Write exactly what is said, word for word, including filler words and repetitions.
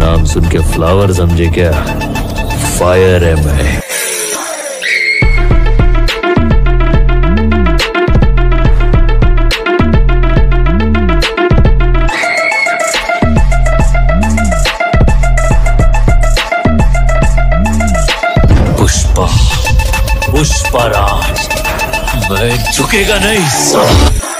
नाम सुन के फ्लावर समझे क्या? फायर है मैं। पुष्पा, पुष्पराज, मैं झुकेगा नहीं।